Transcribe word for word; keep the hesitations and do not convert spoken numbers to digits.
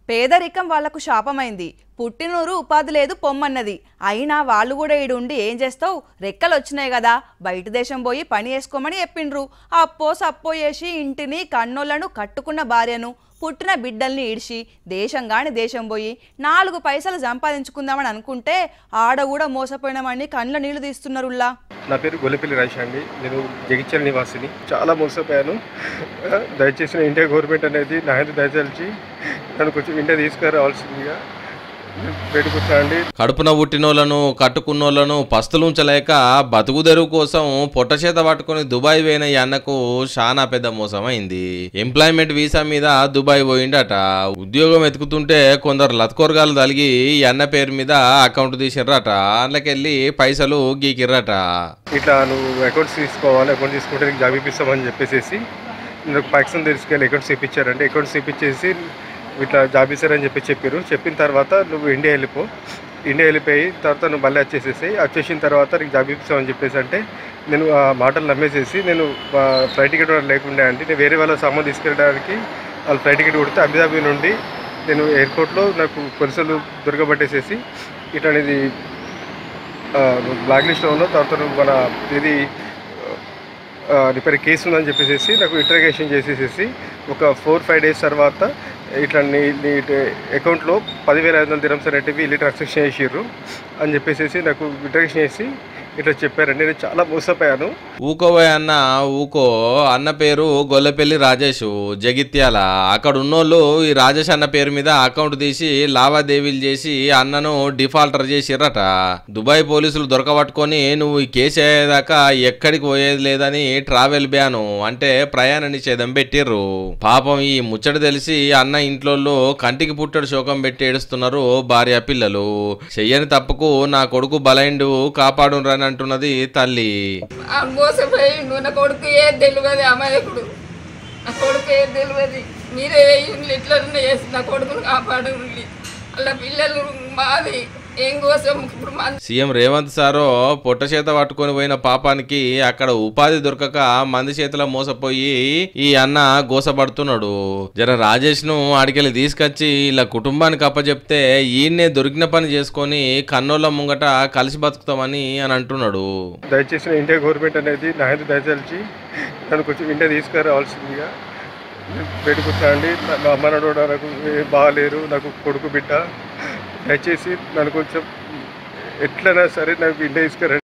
పేదరికం వాళ్లకు శాపమైంది. పుట్టినూరు ఉపాధి లేదు పొమ్మన్నది. అయినా వాళ్ళు కూడా ఈడుండి ఏం చేస్తావు, రెక్కలు వచ్చినాయి కదా, బయట దేశం పోయి పని చేసుకోమని చెప్పిండ్రు. అప్పో సప్పో చేసి ఇంటిని కన్నోళ్లను కట్టుకున్న భార్యను పుట్టిన బిడ్డల్ని ఈడ్చి దేశంగాని దేశం పోయి నాలుగు పైసలు సంపాదించుకుందామని అనుకుంటే ఆడ కూడా మోసపోయినామని కళ్ళ నీళ్లు తీస్తున్నారుల్లా. నా పేరు గొల్లపల్లి రాజేష్ అండి. నేను జగిత్యాల నివాసిని. చాలా మోసపోయాను. దయచేసి ఇండియా గవర్నమెంట్ అనేది నా మీద దయచేసి నన్ను కొంచెం ఇండియా తీసుకురావాల్సిందిగా పెట్టుకుంటాండి. కడుపున పుట్టినోళ్లను కట్టుకున్నోళ్లను పస్తులుంచలేక బతుకుదెరువు కోసం పొట్టచేత పట్టుకుని దుబాయ్ పోయిన ఈ అన్నకు చాలా పెద్ద మోసమైంది. ఎంప్లాయ్మెంట్ వీసా మీద దుబాయ్ పోయిండట. ఉద్యోగం ఎతుకుతుంటే కొందరు లత్కోరగాలు తలిగి ఈ అన్న పేరు మీద అకౌంట్ తీసిర్రట. అందులోకెళ్ళి పైసలు గీకిర్రట. ఇట్లా నువ్వు అకౌంట్స్ తీసుకోవాలి, అకౌంట్ తీసుకుంటే నీకు జాబ్ ఇప్పిస్తామని చెప్పేసి నాకు పాకిస్తాన్ తీసుకెళ్ళి అకౌంట్స్ ఇప్పించారండి. అకౌంట్స్ ఇప్పించేసి ఇట్లా జాబ్ ఇస్తారని చెప్పి చెప్పారు. చెప్పిన తర్వాత నువ్వు ఇండియా వెళ్ళిపో, ఇండియా వెళ్ళిపోయి తర్వాత నువ్వు మళ్ళీ వచ్చేసేసి వచ్చేసిన తర్వాత నీకు జాబ్ ఇప్పిస్తామని చెప్పేసి అంటే నేను ఆ మాటలు నమ్మేసేసి నేను ఫ్లైట్ టికెట్ లేకుండా అండి నేను వేరే వాళ్ళ సామాన్ తీసుకెళ్ళడానికి వాళ్ళు ఫ్లైట్ టికెట్ కొడితే అబుదాబి నుండి నేను ఎయిర్పోర్ట్లో నాకు పోలీసులు దొరకబట్టేసేసి ఇట్లా అనేది బ్లాక్ లిస్ట్లో ఉన్న తర్వాత నువ్వు మన ఇది నీ పేరు కేసు ఉందని చెప్పేసి నాకు ఇంటర్గేషన్ చేసేసేసి ఒక ఫోర్ ఫైవ్ డేస్ తర్వాత ఇట్లా నీ నీ అకౌంట్లో పదివేల ఐదు వందల దిరమ్స్ అనేటివి ఇల్లు ట్రాన్సాక్షన్ చేసిర్రు అని చెప్పేసి నాకు ఇంటర్గేషన్ చేసి ఇట్లా చెప్పారండి. నేను చాలా మోసపోయాను. ఊకోబోయ్ అన్న ఊకో. అన్న పేరు గొల్లపల్లి రాజేష్, జగిత్యాల. అక్కడ ఉన్నోళ్ళు ఈ రాజేష్ అన్న పేరు మీద అకౌంట్ తీసి లావాదేవీలు చేసి అన్నను డిఫాల్టర్ చేసిర్రట. దుబాయ్ పోలీసులు దొరకబట్టుకొని నువ్వు ఈ కేసు అయ్యేదాకా ఎక్కడికి పోయేది లేదని ట్రావెల్ బ్యాను అంటే ప్రయాణ నిషేధం పెట్టిర్రు. పాపం ఈ ముచ్చట తెలిసి అన్న ఇంట్లో కంటికి పుట్టడు శోకం పెట్టి ఏడుస్తున్నారు భార్య పిల్లలు. చెయ్యని తప్పుకు నా కొడుకు బలైండు కాపాడు అంటున్నది తల్లి. మోసపోయిండు. నా కొడుకు ఏది తెలియదు, అమాయకుడు. నా కొడుకు ఏది తెలియదు. మీరే ఇట్లా చేసి నా కొడుకును కాపాడు. అలా పిల్లలు మాది ఏం కోసం ఇప్పుడు సీఎం రేవంత్ సారో పొట్ట చేత పట్టుకొని పోయిన పాపానికి అక్కడ ఉపాధి దొరకక మంది చేతిలో మోసపోయి ఈ అన్న గోసపడుతున్నాడు. జర రాజేష్ ను ఆడికెళ్ళి తీసుకొచ్చి ఇలా కుటుంబానికి అప్పచెప్తే ఈయన్నే దొరికిన పని చేసుకొని కన్నోళ్ళ ముంగట కలిసి బతుకుతామని అని అంటున్నాడు. దయచేసి ఇండియా గవర్నమెంట్ అనేది నా మీద దయచేసి నన్ను కొంచెం ఇండియా తీసుకురావాల్సిందిగా పెట్టుకుంటాండి. నా అమ్మ నాడు నాకు బాగాలేరు, నాకు కొడుకు బిడ్డ. దయచేసి నన్ను కొంచెం ఎట్లైనా సరే నాకు ఇండియా తీసుకురండి.